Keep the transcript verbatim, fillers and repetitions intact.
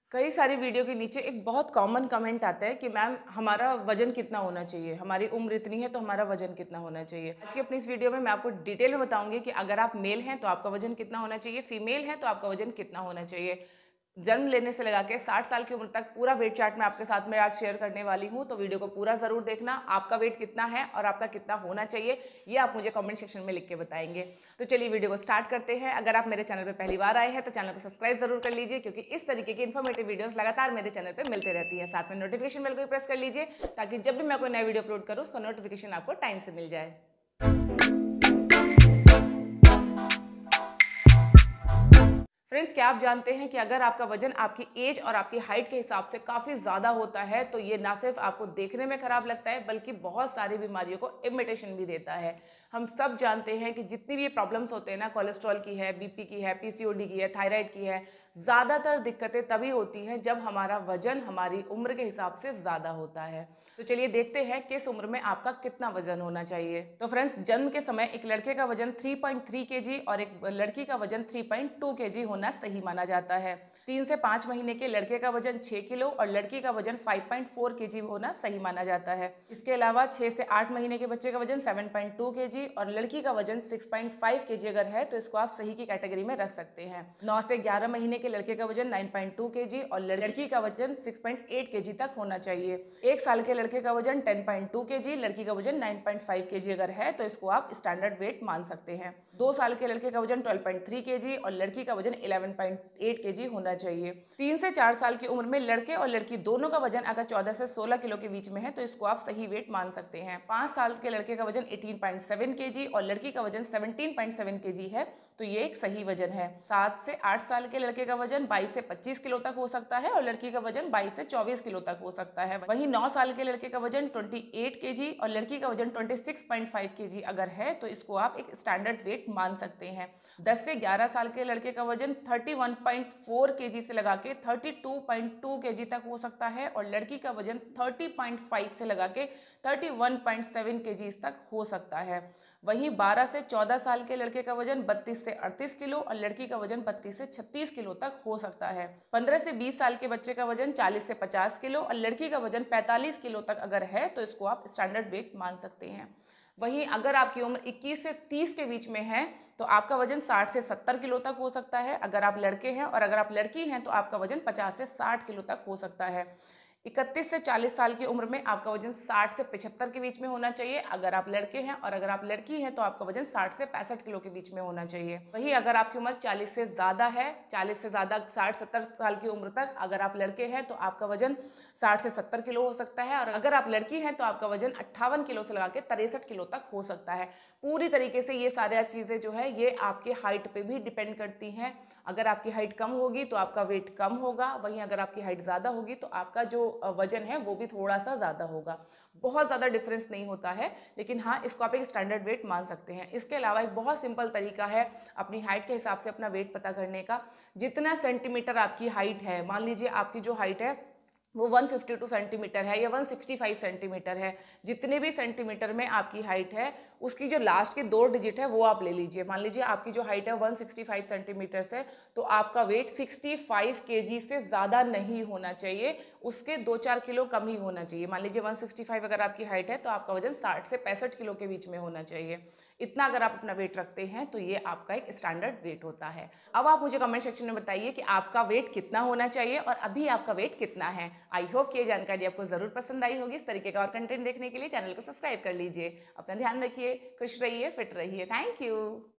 कई सारी वीडियो के नीचे एक बहुत कॉमन कमेंट आता है कि मैम हमारा वजन कितना होना चाहिए, हमारी उम्र इतनी है तो हमारा वजन कितना होना चाहिए। आज की अपनी इस वीडियो में मैं आपको डिटेल में बताऊंगी कि अगर आप मेल हैं तो आपका वजन कितना होना चाहिए, फीमेल हैं तो आपका वजन कितना होना चाहिए। जन्म लेने से लगा के साठ साल की उम्र तक पूरा वेट चार्ट मैं आपके साथ में आज शेयर करने वाली हूँ, तो वीडियो को पूरा जरूर देखना। आपका वेट कितना है और आपका कितना होना चाहिए ये आप मुझे कमेंट सेक्शन में लिख के बताएंगे। तो चलिए वीडियो को स्टार्ट करते हैं। अगर आप मेरे चैनल पे पहली बार आए हैं तो चैनल को सब्सक्राइब जरूर कर लीजिए, क्योंकि इस तरीके की इन्फॉर्मेटिव वीडियोस लगातार मेरे चैनल पे मिलते रहती है। साथ में नोटिफिकेशन बेल को भी प्रेस कर लीजिए ताकि जब भी मैं कोई नया वीडियो अपलोड करूँ उसका नोटिफिकेशन आपको टाइम से मिल जाए। फ्रेंड्स, क्या आप जानते हैं कि अगर आपका वजन आपकी एज और आपकी हाइट के हिसाब से काफ़ी ज़्यादा होता है तो ये ना सिर्फ आपको देखने में खराब लगता है बल्कि बहुत सारी बीमारियों को इमिटेशन भी देता है। हम सब जानते हैं कि जितनी भी ये प्रॉब्लम्स होते हैं ना, कोलेस्ट्रॉल की है, बीपी की है, पीसीओडी की है, थायराइड की है, ज़्यादातर दिक्कतें तभी होती हैं जब हमारा वजन हमारी उम्र के हिसाब से ज़्यादा होता है। तो चलिए देखते हैं किस उम्र में आपका कितना वजन होना चाहिए। तो फ्रेंड्स, जन्म के समय एक लड़के का वजन तीन पॉइंट तीन केजी और एक लड़की का वजन तीन पॉइंट दो केजी होना सही माना जाता है। तीन से पाँच महीने के लड़के का वजन छह किलो और लड़की का वजन पाँच पॉइंट चार केजी होना सही माना जाता है। इसके अलावा छह से आठ महीने के बच्चे का वजन सात पॉइंट दो केजी और लड़की का वजन छह पॉइंट पाँच केजी अगर है तो इसको आप सही की कैटेगरी में रख सकते हैं। नौ से ग्यारह महीने के लड़के का वजन नौ पॉइंट दो केजी और लड़की का वजन छह पॉइंट आठ केजी तक होना चाहिए। एक साल के लड़के का वजन दस पॉइंट दो केजी, लड़की का वजन नौ पॉइंट पाँच केजी अगर है तो इसको आप स्टैंडर्ड वेट मान सकते हैं। दो साल के लड़के का वजन बारह पॉइंट तीन केजी और लड़की का वजन ग्यारह पॉइंट आठ केजी होना चाहिए। तीन से चार साल की उम्र में लड़के और लड़की दोनों का वजन अगर चौदह से सोलह किलो के बीच में है तो इसको आप सही वेट मान सकते हैं। पाँच साल के लड़के का वजन अठारह पॉइंट सात केजी और लड़की का वजन सत्रह पॉइंट सात केजी है तो ये एक सही वजन है। सात से आठ साल के लड़के का वजन बाईस से पच्चीस किलो तक हो सकता है और लड़की का वजन बाईस से चौबीस किलो तक हो सकता है। वहीं नौ साल के लड़के का वजन अट्ठाईस केजी और लड़की का वजन छब्बीस पॉइंट पाँच केजी अगर है तो इसको आप एक स्टैंडर्ड वेट मान सकते हैं। दस से ग्यारह साल के लड़के का वजन इकतीस पॉइंट चार केजी से लगा के बत्तीस पॉइंट दो केजी तक हो सकता है और लड़की का वजन तीस पॉइंट पाँच से लगा के इकतीस पॉइंट सात केजी तक हो सकता है। वहीं बारह से चौदह साल के लड़के का वजन बत्तीस से अड़तीस किलो और लड़की का वजन बत्तीस से छत्तीस किलो तक हो सकता है। पंद्रह से बीस साल के बच्चे का वजन चालीस से पचास किलो और लड़की का वजन पैंतालीस किलो तक अगर है तो इसको आप स्टैंडर्ड वेट मान सकते हैं। वहीं अगर आपकी उम्र इक्कीस से तीस के बीच में है तो आपका वजन साठ से सत्तर किलो तक हो सकता है अगर आप लड़के हैं, और अगर आप लड़की हैं तो आपका वजन पचास से साठ किलो तक हो सकता है। इकतीस से चालीस साल की उम्र में आपका वजन साठ से पचहत्तर के बीच में होना चाहिए अगर आप लड़के हैं, और अगर आप लड़की हैं तो आपका वजन साठ से पैंसठ किलो के बीच में होना चाहिए। वही अगर आपकी उम्र चालीस से ज़्यादा है, चालीस से ज़्यादा साठ सत्तर साल की उम्र तक अगर आप लड़के हैं तो आपका वजन साठ से सत्तर किलो हो सकता है, और अगर आप लड़की हैं तो आपका वजन अट्ठावन किलो से लगा के तिरसठ किलो तक हो सकता है। पूरी तरीके से ये सारी चीज़ें जो है ये आपके हाइट पे भी डिपेंड करती हैं। अगर आपकी हाइट कम होगी तो आपका वेट कम होगा, वहीं अगर आपकी हाइट ज़्यादा होगी तो आपका जो वजन है वो भी थोड़ा सा ज़्यादा होगा। बहुत ज़्यादा डिफरेंस नहीं होता है, लेकिन हाँ इसको आप एक स्टैंडर्ड वेट मान सकते हैं। इसके अलावा एक बहुत सिंपल तरीका है अपनी हाइट के हिसाब से अपना वेट पता करने का। जितना सेंटीमीटर आपकी हाइट है, मान लीजिए आपकी जो हाइट है वो एक सौ बावन सेंटीमीटर है या एक सौ पैंसठ सेंटीमीटर है, जितने भी सेंटीमीटर में आपकी हाइट है उसकी जो लास्ट के दो डिजिट है वो आप ले लीजिए। मान लीजिए आपकी जो हाइट है एक सौ पैंसठ सेंटीमीटर से, तो आपका वेट पैंसठ केजी से ज़्यादा नहीं होना चाहिए, उसके दो चार किलो कम ही होना चाहिए। मान लीजिए एक सौ पैंसठ अगर आपकी हाइट है तो आपका वजन साठ से पैंसठ किलो के बीच में होना चाहिए। इतना अगर आप अपना वेट रखते हैं तो ये आपका एक स्टैंडर्ड वेट होता है। अब आप मुझे कमेंट सेक्शन में बताइए कि आपका वेट कितना होना चाहिए और अभी आपका वेट कितना है। आई होप कि ये जानकारी आपको जरूर पसंद आई होगी। इस तरीके का और कंटेंट देखने के लिए चैनल को सब्सक्राइब कर लीजिए। अपना ध्यान रखिए, खुश रहिए, फिट रहिए। Thank you.